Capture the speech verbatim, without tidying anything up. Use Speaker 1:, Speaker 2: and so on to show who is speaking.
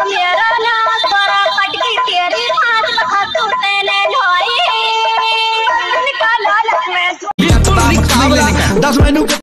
Speaker 1: मेरा नाम तोरा कटकी तेरी हाथ लखा तू तेने ढोई निकाला लख में दस मैनू